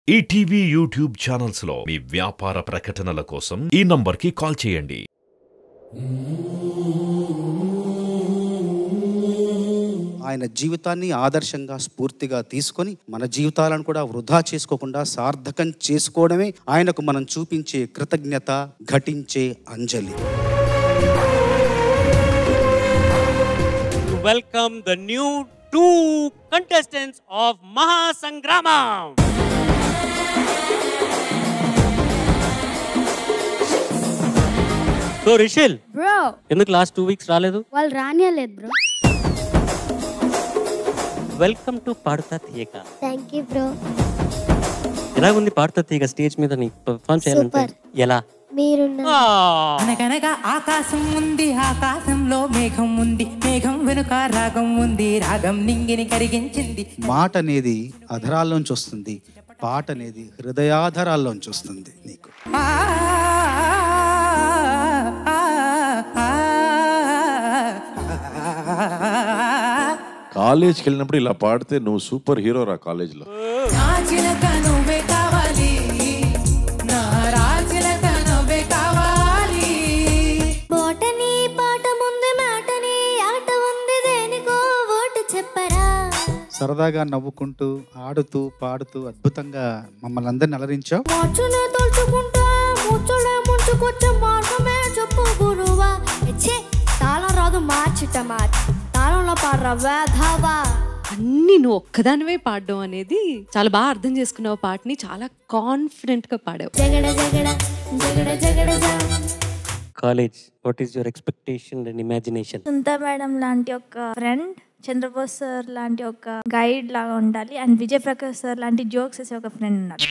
ETV YouTube channels లో మీ వ్యాపార ప్రకటనల కోసం ఈ నంబర్కి కాల్ చేయండి. ఆయన జీవితాన్ని ఆదర్శంగా స్ఫూర్తిగా తీసుకొని మన జీవితాలను కూడా వృధా చేసుకోకుండా సార్థకం చేసుకోవడమే ఆయనకు మనం చూపించే కృతజ్ఞత, ఘటించే అంజలి. Welcome the new 2 contestants of Mahasangramam. So Rishil, bro ఎందుకు లాస్ట్ 2 weeks రాలేదు? వాళ్ళు రానియలేదు bro. Welcome to Paduta Theeyaga. Thank you bro. ఎలా ఉంది పాడుతా తీయక స్టేజ్ మీద నీ పర్ఫార్మ్ చేయాలంటే? ఎలా? మీరున్న అనగనగా ఆకాశం ఉంది, ఆకాశంలో మేఘం ఉంది, మేఘం వెనుక రాగం ఉంది, రాగం నింగిని కరిగించింది. మాట అనేది అధరాల్లోంచి వస్తుంది, పాట అనేది హృదయాధరాల్లోంచి వస్తుంది. నీకు కాలేజ్కి వెళ్ళినప్పుడు ఇలా పాడితే నువ్వు సూపర్ హీరో రా కాలేజ్లో. సరదాగా నవ్వుకుంటూ ఆడుతూ పాడుతూ అద్భుతంగా మమ్మల్ని అందరిని అలరించావు. అన్ని నువ్వు ఒక్కదానివే పాడడం అనేది చాలా బాగా అర్థం చేసుకున్నావు. పాటని చాలా కాన్ఫిడెంట్ గా పాడావు. College, what is your expectation and imagination? Sunitha madam లాంటి ఒక ఫ్రెండ్, చంద్రబోస్ సార్ లాంటి ఒక గైడ్ లాగా ఉండాలి, అండ్ విజయ్ ప్రకాష్ సార్ లాంటి జోక్స్ వేసే ఒక ఫ్రెండ్ ఉండాలి.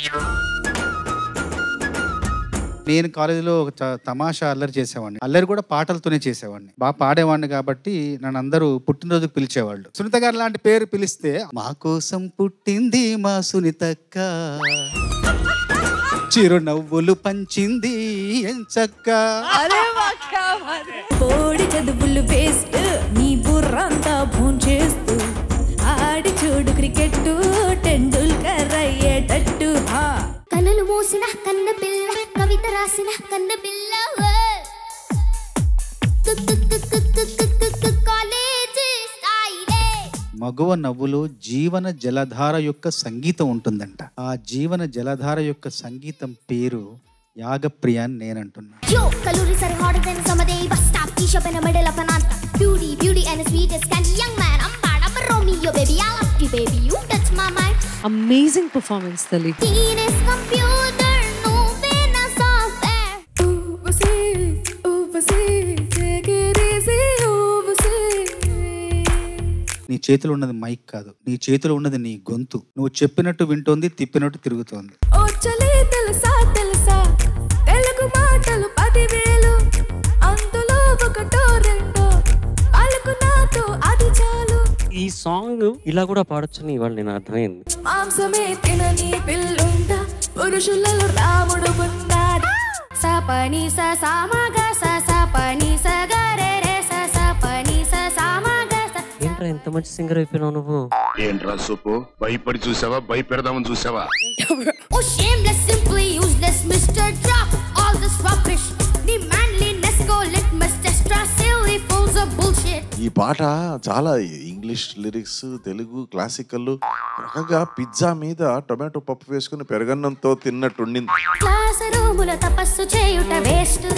నేను కాలేజీలో ఒక తమాషా అల్లరి చేసేవాడిని. అల్లరి కూడా పాటలతోనే చేసేవాడిని. బాగా పాడేవాడిని కాబట్టి నన్ను అందరూ పుట్టినరోజుకు పిలిచేవాళ్ళు. సునీత గారు లాంటి పేరు పిలిస్తే మా కోసం పుట్టింది మా సునీతక్క, చిరునవ్వులు పంచింది ఎంచక్క. కోడి చదువులు వేస్ట్, నీ బుర్రంతా భోంచేస్తూ ఆడి చూడు క్రికెట్, టెండూల్కర్ అయ్యేటట్టు. కన్నులు మూసిన కన్న పిల్ల, కవిత రాసిన కన్న పిల్ల. మగువ నవ్వులో జీవన జలధార యొక్క సంగీతం ఉంటుందంట. ఆ జీవన జలధార యొక్క సంగీతం పేరు యాగప్రియ అని నేనంటున్నా. అమేజింగ్ పర్ఫార్మెన్స్ తల్లి. నీ చేతిలో ఉన్నది మైక్ కాదు, నీ చేతిలో ఉన్నది నీ గొంతు. నువ్వు చెప్పినట్టు వింటోంది, తిప్పినట్టు తిరుగుతోంది. తెలుసా తెలుసా తెలుగు మాటలు 10,000, అందులో ఒకటో రెండో పలుకు నాతో అది చాలు. ఈ సాంగ్ ఇలా కూడా పాడొచ్చని ఇవాళ నేను అర్థమైంది. మాంసమే తినని పిల్లుండ, పురుషులలో రాముడు ఉన్నాడు. సపని సమాగ సపని సగరే రే సపని సమాగ. ఏంట్రా ఎంత మంచి సింగర్ అయిపోయినావు నువ్వు? ఏంట్రా సూపు, భయపడి చూసావా, భయపెడదామని చూసావా? Oh shameless, simply useless, Mr. Drop all this rubbish. The manliness go litmus test, silly fools of bullshit. ఈ పాట చాలా ఇంగ్లీష్ లిరిక్స్, తెలుగు క్లాసికల్, రకంగా పిజ్జా మీద టొమాటో పప్పు వేసుకుని పెరగన్నంతో తిన్నట్టుండింది. క్లాస్ రూముల తపస్సు చేయుట వేస్ట్,